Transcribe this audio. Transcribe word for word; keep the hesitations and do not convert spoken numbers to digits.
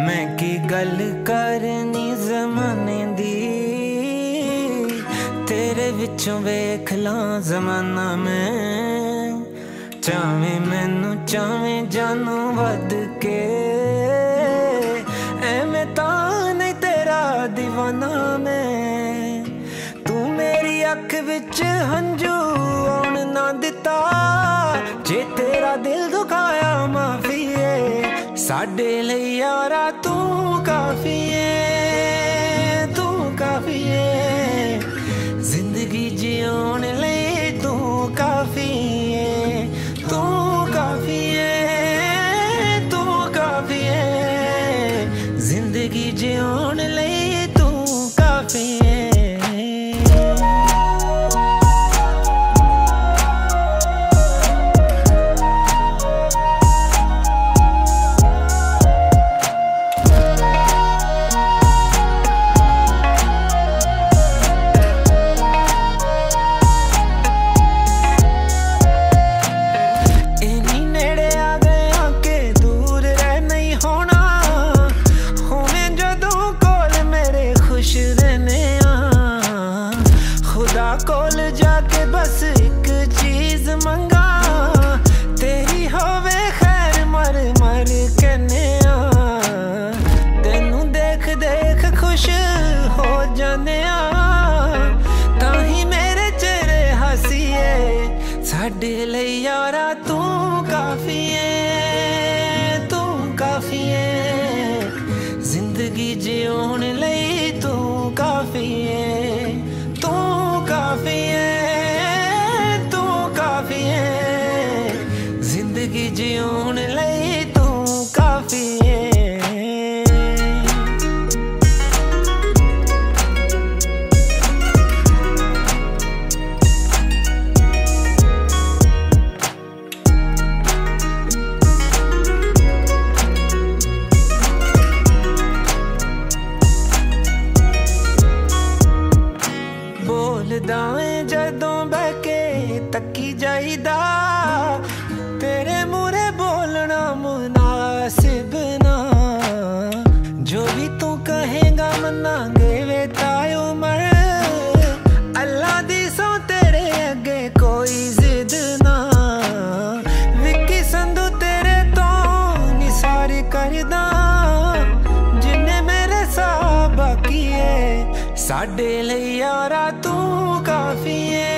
मैं की गल करनी ज़माने दी, तेरे विचों वेख ला ज़माना मैं। चावें मैनू चावें जानू वध के, एवें तां नहीं तेरा दीवाना मैं। तू मेरी अख विच हंझू आउण ना दिता, जे तेरा दिल दुखाया माफी है। साडे लई यारा तू काफी है, तू काफी है। जिंदगी जियोण लई तू काफी है, तू काफी है, तू काफी है। जिंदगी जियोण लई तू काफी है। कोल जाके बस एक चीज मंगा, तेरी होवे खैर मर मर कहने। तेनू देख देख खुश हो जाने, ताही मेरे चेहरे हसीए। साडे लई यारा तू काफी है, तू काफी है। जिंदगी जियोण लई तू काफी है, तू काफी है, तू काफी है। जिंदगी जियोण लई तू काफी है। बोलदाएं जदों बहके तकी जाईदा, तेरे मुरे बोलना मुनासिब ना। जो भी तू कहेगा मनांगे वे तायो मर, अल्लाह दी सौ तेरे अगे कोई जिद ना। विकी संधू तेरे तो निसारी करदा, जिन्ने मेरे सा बाकी है। साडे लई यारा तू काफी है,